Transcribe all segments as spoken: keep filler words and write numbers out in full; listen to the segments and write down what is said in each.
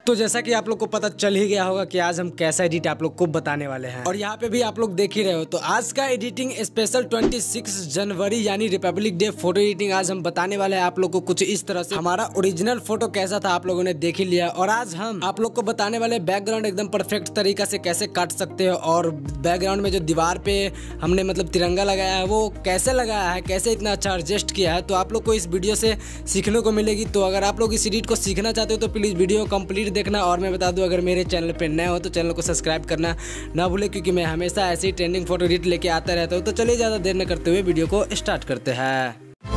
तो जैसा कि आप लोग को पता चल ही गया होगा कि आज हम कैसा एडिट आप लोग को बताने वाले हैं, और यहाँ पे भी आप लोग देख ही रहे हो। तो आज का एडिटिंग स्पेशल छब्बीस जनवरी यानी रिपब्लिक डे फोटो एडिटिंग आज हम बताने वाले हैं आप लोग को कुछ इस तरह से। हमारा ओरिजिनल फोटो कैसा था आप लोगों ने देख ही लिया, और आज हम आप लोग को बताने वाले बैकग्राउंड एकदम परफेक्ट तरीका से कैसे काट सकते हो, और बैकग्राउंड में जो दीवार पे हमने मतलब तिरंगा लगाया है वो कैसे लगाया है, कैसे इतना अच्छा एडजस्ट किया है। तो आप लोग को इस वीडियो से सीखने को मिलेगी। तो अगर आप लोग इस एडिट को सीखना चाहते हो तो प्लीज वीडियो कंप्लीट देखना। और मैं बता दूं, अगर मेरे चैनल पे नए हो तो चैनल को सब्सक्राइब करना ना भूले, क्योंकि मैं हमेशा ऐसे ही ट्रेंडिंग फोटो एडिट लेके आता रहता हूं। तो चलिए ज़्यादा देर न करते हुए वीडियो को स्टार्ट करते हैं।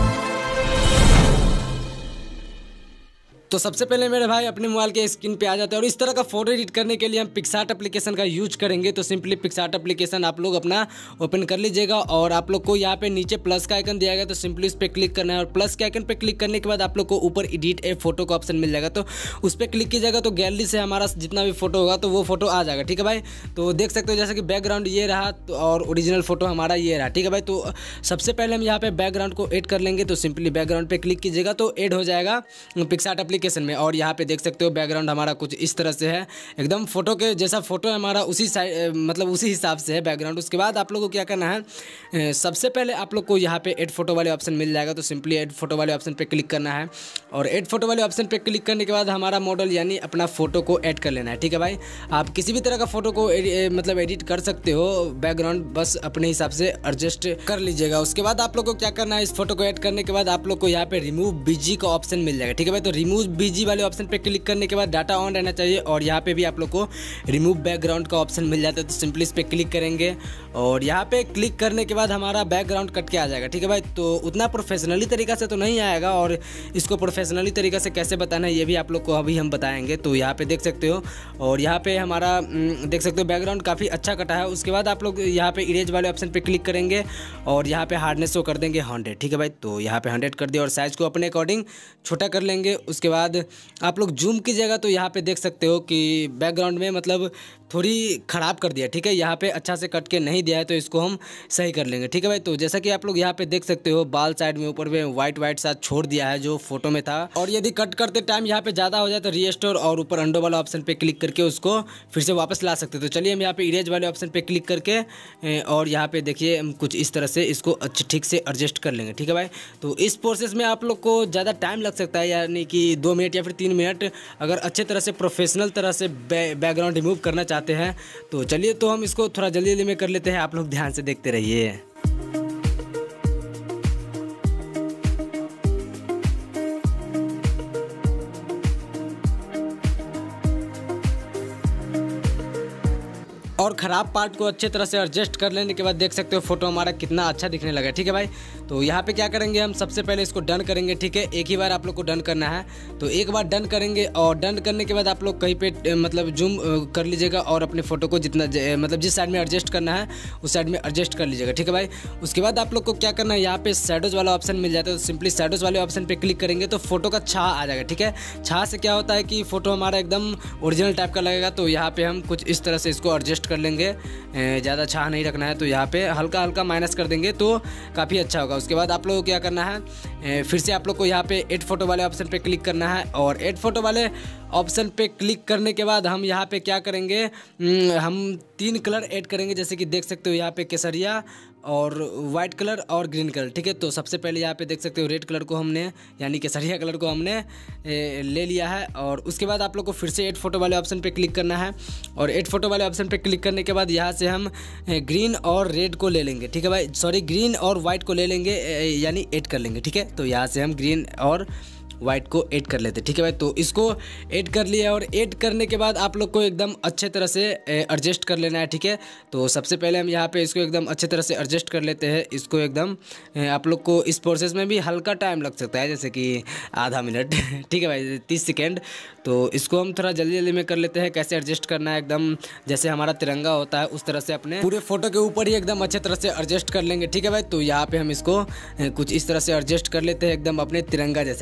तो सबसे पहले मेरे भाई अपने मोबाइल के स्क्रीन पे आ जाते हैं, और इस तरह का फोटो एडिट करने के लिए हम पिक्सार्ट एप्लीकेशन का यूज करेंगे। तो सिंपली पिक्सार्ट एप्लीकेशन आप लोग अपना ओपन कर लीजिएगा, और आप लोग को यहाँ पे नीचे प्लस का आइकन दिया गया, तो सिंपली उस पर क्लिक करना है। और प्लस के आइकन पे क्लिक करने के बाद आप लोग को ऊपर एडिट ए फोटो का ऑप्शन मिल जाएगा, तो उस पर क्लिक कीजिएगा। तो गैलरी से हमारा जितना भी फोटो होगा तो वो फोटो आ जाएगा। ठीक है भाई, तो देख सकते हो जैसे कि बैकग्राउंड ये रहा और ओरिजिनल फोटो हमारा ये रहा। ठीक है भाई, तो सबसे पहले हम यहाँ पे बैकग्राउंड को ऐड कर लेंगे। तो सिंपली बैकग्राउंड पे क्लिक कीजिएगा तो ऐड हो जाएगा पिक्सार्ट एप्लीकेशन में। और यहाँ पे देख सकते हो बैकग्राउंड हमारा कुछ इस तरह से है, एकदम फोटो के जैसा फोटो है हमारा, उसी साइड मतलब उसी हिसाब से है बैकग्राउंड। उसके बाद आप लोगों को क्या करना है, सबसे पहले आप लोग को यहाँ पे ऐड फोटो वाले ऑप्शन मिल जाएगा। तो सिंपली ऐड फोटो वाले ऑप्शन पे क्लिक करना है, और ऐड फोटो वाले ऑप्शन पे क्लिक करने के बाद हमारा मॉडल यानी अपना फोटो को ऐड कर लेना है। ठीक है भाई, आप किसी भी तरह का फोटो को एड, मतलब एडिट कर सकते हो, बैकग्राउंड बस अपने हिसाब से एडजस्ट कर लीजिएगा। उसके बाद आप लोग को क्या करना है, इस फोटो को ऐड करने के बाद आप लोग को यहाँ पे रिमूव बीजी का ऑप्शन मिल जाएगा। ठीक है भाई, तो रिमूव बीजी वाले ऑप्शन पे क्लिक करने के बाद डाटा ऑन रहना चाहिए, और यहाँ पे भी आप लोग को रिमूव बैकग्राउंड का ऑप्शन मिल जाता है। तो सिंपली इस पे क्लिक करेंगे, और यहाँ पे क्लिक करने के बाद हमारा बैकग्राउंड कट के आ जाएगा। ठीक है भाई, तो उतना प्रोफेशनली तरीका से तो नहीं आएगा, और इसको प्रोफेशनली तरीका से कैसे बताना है ये भी आप लोग को अभी हम बताएंगे। तो यहाँ पे देख सकते हो, और यहाँ पे हमारा देख सकते हो बैकग्राउंड काफ़ी अच्छा कटा है। उसके बाद आप लोग यहाँ पे इरेज वाले ऑप्शन पे क्लिक करेंगे, और यहाँ पे हार्डनेस को कर देंगे हंड्रेड। ठीक है भाई, तो यहाँ पे हंड्रेड कर दिया, और साइज़ को अपने अकॉर्डिंग छोटा कर लेंगे। उसके बाद आप लोग जूम कीजिएगा तो यहाँ पे देख सकते हो कि बैकग्राउंड में मतलब थोड़ी ख़राब कर दिया। ठीक है, यहाँ पे अच्छा से कट के नहीं दिया है, तो इसको हम सही कर लेंगे। ठीक है भाई, तो जैसा कि आप लोग यहाँ पे देख सकते हो बाल साइड में ऊपर में वाइट वाइट सा छोड़ दिया है जो फोटो में था, और यदि कट करते टाइम यहाँ पे ज़्यादा हो जाए तो रीस्टोर और ऊपर अंडो वाला ऑप्शन पे क्लिक करके उसको फिर से वापस ला सकते। तो चलिए हम यहाँ पे इरेज वाले ऑप्शन पे क्लिक करके, और यहाँ पे देखिए हम कुछ इस तरह से इसको अच्छे ठीक से एडजस्ट कर लेंगे। ठीक है भाई, तो इस प्रोसेस में आप लोग को ज़्यादा टाइम लग सकता है, यानी कि दो मिनट या फिर तीन मिनट, अगर अच्छे तरह से प्रोफेशनल तरह से बैकग्राउंड रिमूव करना चाहते हैं। तो चलिए, तो हम इसको थोड़ा जल्दी जल्दी में कर लेते हैं, आप लोग ध्यान से देखते रहिए। और ख़राब पार्ट को अच्छे तरह से एडजस्ट कर लेने के बाद देख सकते हो फोटो हमारा कितना अच्छा दिखने लगा। ठीक है भाई, तो यहाँ पे क्या करेंगे, हम सबसे पहले इसको डन करेंगे। ठीक है, एक ही बार आप लोग को डन करना है, तो एक बार डन करेंगे, और डन करने के बाद आप लोग कहीं पे मतलब जूम कर लीजिएगा, और अपने फोटो को जितना मतलब जिस साइड में एडजस्ट करना है उस साइड में एडजस्ट कर लीजिएगा। ठीक है भाई, उसके बाद आप लोग को क्या करना है, यहाँ पे शैडोज वाला ऑप्शन मिल जाता है। तो सिंपली शैडोज वाले ऑप्शन पे क्लिक करेंगे तो फोटो का छा आ जाएगा। ठीक है, छा से क्या होता है कि फोटो हमारा एकदम ओरिजिनल टाइप का लगेगा। तो यहाँ पे हम कुछ इस तरह से इसको एडजस्ट कर लेंगे, ज़्यादा छाह नहीं रखना है, तो यहाँ पे हल्का हल्का माइनस कर देंगे तो काफ़ी अच्छा होगा। उसके बाद आप लोगों को क्या करना है, फिर से आप लोग को यहाँ पे एड फोटो वाले ऑप्शन पे क्लिक करना है, और एड फोटो वाले ऑप्शन पे क्लिक करने के बाद हम यहाँ पे क्या करेंगे, हम तीन कलर ऐड करेंगे, जैसे कि देख सकते हो यहाँ पे केसरिया और वाइट कलर और ग्रीन कलर। ठीक है, तो सबसे पहले यहाँ पे देख सकते हो रेड कलर को हमने यानी केसरिया कलर को हमने ए, ले लिया है। और उसके बाद आप लोग को फिर से ऐड फोटो वाले ऑप्शन पे क्लिक करना है, और ऐड फोटो वाले ऑप्शन पे क्लिक करने के बाद यहाँ से हम ग्रीन और रेड को ले लेंगे। ठीक है भाई, सॉरी ग्रीन और वाइट को ले लेंगे, यानी ऐड कर लेंगे। ठीक है, तो यहाँ से हम ग्रीन और वाइट को ऐड कर लेते हैं। ठीक है भाई, तो इसको ऐड कर लिया, और ऐड करने के बाद आप लोग को एकदम अच्छे तरह से एडजस्ट कर लेना है। ठीक है, तो सबसे पहले हम यहाँ पे इसको एकदम अच्छे तरह से एडजस्ट कर लेते हैं। इसको एकदम आप लोग को इस प्रोसेस में भी हल्का टाइम लग सकता है, जैसे कि आधा मिनट। ठीक है भाई, तीस सेकेंड। तो इसको हम थोड़ा जल्दी जल्दी में कर लेते हैं, कैसे एडजस्ट करना है, एकदम जैसे हमारा तिरंगा होता है उस तरह से अपने पूरे फोटो के ऊपर ही एकदम अच्छे तरह से एडजस्ट कर लेंगे। ठीक है भाई, तो यहाँ पे हम इसको कुछ इस तरह से एडजस्ट कर लेते हैं एकदम अपने तिरंगा जैसा। ठीक है, तो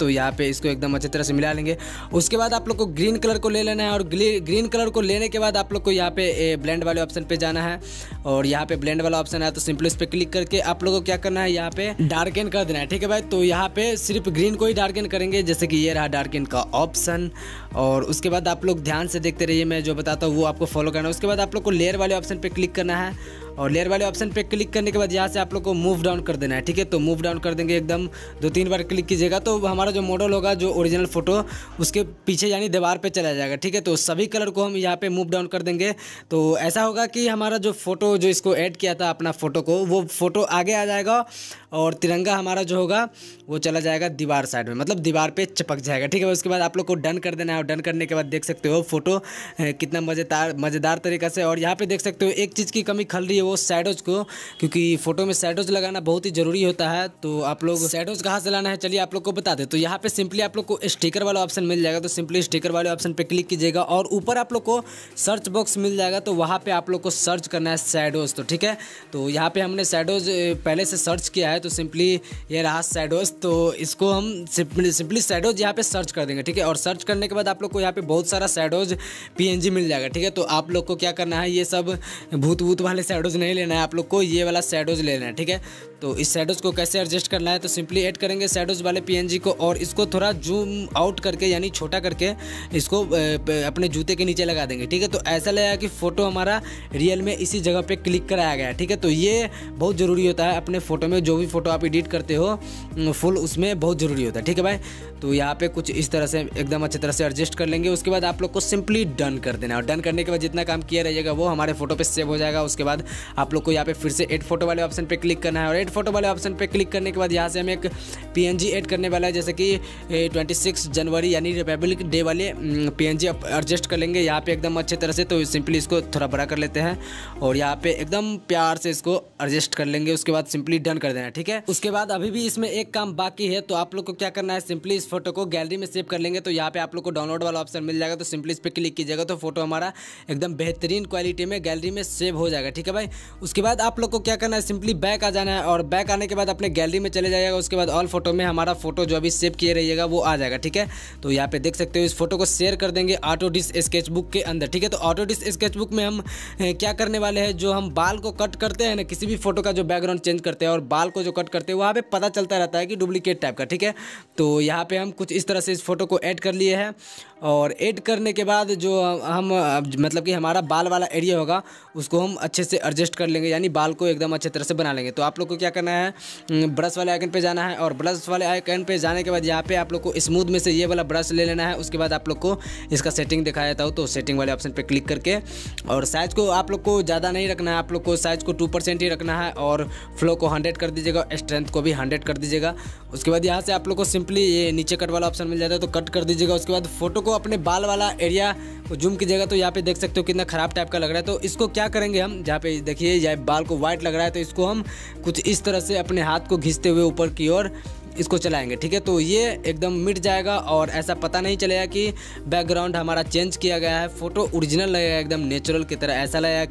तो यहाँ पे इसको एकदम अच्छी तरह से मिला लेंगे। उसके बाद आप लोग को ग्रीन कलर को ले लेना है और ग्रीन कलर को लेने के बाद आप लोग को यहाँ पे ब्लेंड वाले ऑप्शन पे जाना है और यहाँ पे ब्लेंड वाला ऑप्शन है तो सिंपली इस पर क्लिक करके आप लोगों को क्या करना है, यहाँ पे डार्कन कर देना है। ठीक है भाई, तो यहाँ पे सिर्फ ग्रीन को ही डार्कन करेंगे, जैसे कि ये रहा डार्कन का ऑप्शन। और उसके बाद आप लोग ध्यान से देखते रहिए, मैं जो बताता हूँ वो आपको फॉलो करना है। उसके बाद आप लोग को लेयर वाले ऑप्शन पे क्लिक करना है और लेयर वाले ऑप्शन पे क्लिक करने के बाद यहाँ से आप लोग को मूव डाउन कर देना है। ठीक है, तो मूव डाउन कर देंगे, एकदम दो तीन बार क्लिक कीजिएगा तो हमारा जो मॉडल होगा, जो ओरिजिनल फोटो, उसके पीछे यानी दीवार पे चला जाएगा। ठीक है, तो सभी कलर को हम यहाँ पे मूव डाउन कर देंगे तो ऐसा होगा कि हमारा जो फोटो जो इसको ऐड किया था अपना फोटो को, वो फोटो आगे आ जाएगा और तिरंगा हमारा जो होगा वो चला जाएगा दीवार साइड में, मतलब दीवार पे चिपक जाएगा। ठीक है, उसके बाद आप लोग को डन कर देना है और डन करने के बाद देख सकते हो फोटो कितना मज़ेदार मज़ेदार तरीक़ा से। और यहाँ पे देख सकते हो एक चीज़ की कमी खल रही है, वो शैडोज़ को, क्योंकि फोटो में शैडोज़ लगाना बहुत ही ज़रूरी होता है। तो आप लोग शैडोज़ कहाँ से लाना है चलिए आप लोग को बता दें। तो यहाँ पे सिंपली आप लोग को स्टिकर वाला ऑप्शन मिल जाएगा, तो सिंपली स्टिकर वाले ऑप्शन पे क्लिक कीजिएगा और ऊपर आप लोग को सर्च बॉक्स मिल जाएगा, तो वहाँ पे आप लोग को सर्च करना है शैडोज़। तो ठीक है, तो यहाँ पे हमने शैडोज़ पहले से सर्च किया है, तो सिंपली ये रहा शैडोज़, तो इसको हम सिंपली सिंपली शैडोज़ यहाँ पे सर्च कर देंगे। ठीक है, और सर्च करने के बाद आप लोग को यहाँ पे बहुत सारा शैडोज़ पीएनजी मिल जाएगा। ठीक है, तो आप लोग को क्या करना है, ये सब भूत भूत वाले शैडोज़ नहीं लेना है, आप लोग को ये वाला शैडोज़ लेना है। ठीक है, तो इस शैडोज़ को कैसे एडजस्ट करना है, तो सिंपली ऐड करेंगे शैडोज़ वाले पीएनजी को और इसको थोड़ा जूम आउट करके यानी छोटा करके इसको अपने जूते के नीचे लगा देंगे। ठीक है, तो ऐसा लगेगा कि फ़ोटो हमारा रियल में इसी जगह पे क्लिक कराया गया है। ठीक है, तो ये बहुत ज़रूरी होता है अपने फ़ोटो में, जो भी फ़ोटो आप एडिट करते हो फुल, उसमें बहुत ज़रूरी होता है। ठीक है भाई, तो यहाँ पे कुछ इस तरह से एकदम अच्छी तरह से एडजस्ट कर लेंगे। उसके बाद आप लोग को सिंपली डन कर देना है और डन करने के बाद जितना काम किया रहिएगा वो हमारे फोटो पे सेव हो जाएगा। उसके बाद आप लोग को यहाँ पे फिर से एड फोटो वाले ऑप्शन पे क्लिक करना है और एड फोटो वाले ऑप्शन पे क्लिक करने के बाद यहाँ से हम एक पीएनजी ऐड करने वाला है, जैसे कि छब्बीस जनवरी यानी रिपब्लिक डे वाले पीएनजी एडजस्ट कर लेंगे यहाँ पे एकदम अच्छे तरह से। तो सिंपली इसको थोड़ा बड़ा कर लेते हैं और यहाँ पे एकदम प्यार से इसको एडजस्ट कर लेंगे। उसके बाद सिंपली डन कर देना। ठीक है, उसके बाद अभी भी इसमें एक काम बाकी है, तो आप लोग को क्या करना है, सिंपली इस फोटो को गैलरी में सेव कर लेंगे। तो यहाँ पे आप लोग को डाउनलोड वाला ऑप्शन मिल जाएगा, तो सिंपली इस पर क्लिक कीजिएगा तो फोटो हमारा एकदम बेहतरीन क्वालिटी में गैलरी में सेव हो जाएगा। ठीक है भाई, उसके बाद आप लोग को क्या करना है, सिंपली बैक आ जाना है और बैक आने के बाद अपने गैलरी में चले जाएगा। उसके बाद ऑल फोटो में हमारा फोटो जो अभी सेव किए रहिएगा वो आ जाएगा। ठीक है, तो यहाँ पे देख सकते हो इस फोटो को शेयर कर देंगे ऑटो डिस्क स्केचबुक के अंदर। ठीक है, तो ऑटो डिस्क स्केचबुक में हम क्या करने वाले हैं, जो हम बाल को कट करते हैं ना, किसी भी फोटो का जो बैकग्राउंड चेंज करते हैं और बाल को जो कट करते हैं वहाँ पे पता चलता रहता है कि डुप्लीकेट टाइप का। ठीक है, तो यहाँ पे हम कुछ इस तरह से इस फोटो को ऐड कर लिए हैं और ऐड करने के बाद जो हम मतलब कि हमारा बाल वाला एरिया होगा उसको हम अच्छे से एडजस्ट कर लेंगे, यानी बाल को एकदम अच्छे तरह से बना लेंगे। तो आप लोग को क्या करना है, ब्रश वाले आइकन पे जाना है और ब्रश वाले आइकन पे जाने के बाद यहाँ पे आप लोग को स्मूथ में से ये वाला ब्रश ले लेना है। उसके बाद आप लोग को इसका सेटिंग दिखाया था, तो सेटिंग वाले ऑप्शन पे क्लिक करके और साइज़ को आप लोग को ज़्यादा नहीं रखना है, आप लोग को साइज़ को टू परसेंट ही रखना है और फ्लो को हंड्रेड कर दीजिएगा, स्ट्रेंथ को भी हंड्रेड कर दीजिएगा। उसके बाद यहाँ से आप लोग को सिंपली ये नीचे कट वाला ऑप्शन मिल जाता है, तो कट कर दीजिएगा। उसके बाद फोटो को अपने बाल वाला एरिया को जूम कीजिएगा, तो यहाँ पे देख सकते हो कितना ख़राब टाइप का लग रहा है। तो इसको क्या करेंगे हम, जहाँ पे देखिए यह बाल को वाइट लग रहा है, तो इसको हम कुछ इस तरह से अपने हाथ को घिसते हुए ऊपर की ओर इसको चलाएंगे। ठीक है, तो ये एकदम मिट जाएगा और ऐसा पता नहीं चलेगा कि बैकग्राउंड हमारा चेंज किया गया है, फ़ोटो ओरिजिनल लगेगा एकदम नेचुरल की तरह। ऐसा लगेगा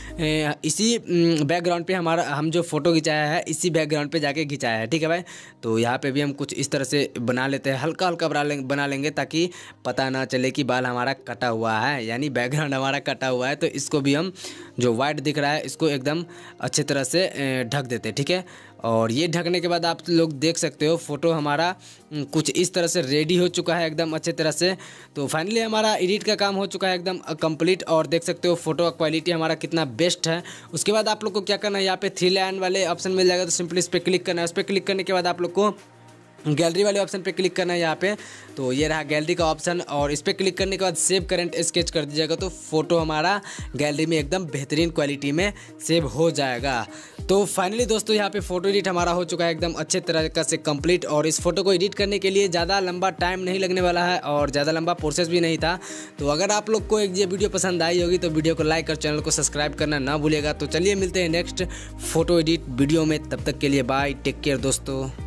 कि इसी बैकग्राउंड पे हमारा हम जो फ़ोटो खिंचाया है इसी बैकग्राउंड पे जाके खिंचाया है। ठीक है भाई, तो यहाँ पे भी हम कुछ इस तरह से बना लेते हैं, हल्का हल्का बना लेंगे बना लेंगे ताकि पता ना चले कि बाल हमारा कटा हुआ है, यानी बैकग्राउंड हमारा कटा हुआ है। तो इसको भी हम जो वाइट दिख रहा है इसको एकदम अच्छे तरह से ढक देते हैं। ठीक है, और ये ढकने के बाद आप लोग देख सकते हो फ़ोटो हमारा कुछ इस तरह से रेडी हो चुका है एकदम अच्छे तरह से। तो फाइनली हमारा एडिट का काम हो चुका है एकदम कंप्लीट और देख सकते हो फ़ोटो का क्वालिटी हमारा कितना बेस्ट है। उसके बाद आप लोग को क्या करना है, यहाँ पे थ्री लाइन वाले ऑप्शन मिल जाएगा, तो सिंपली इस पर क्लिक करना है। उस पर क्लिक करने के बाद आप लोग को गैलरी वाले ऑप्शन पे क्लिक करना है यहाँ पे, तो ये रहा गैलरी का ऑप्शन और इस पर क्लिक करने के बाद सेव करंट स्केच कर दीजिएगा, तो फ़ोटो हमारा गैलरी में एकदम बेहतरीन क्वालिटी में सेव हो जाएगा। तो फाइनली दोस्तों यहाँ पे फ़ोटो एडिट हमारा हो चुका है एकदम अच्छे तरीके से कंप्लीट और इस फोटो को एडिट करने के लिए ज़्यादा लंबा टाइम नहीं लगने वाला है और ज़्यादा लंबा प्रोसेस भी नहीं था। तो अगर आप लोग को एक ये वीडियो पसंद आई होगी तो वीडियो को लाइक और चैनल को सब्सक्राइब करना ना भूलिएगा। तो चलिए मिलते हैं नेक्स्ट फोटो एडिट वीडियो में, तब तक के लिए बाय, टेक केयर दोस्तों।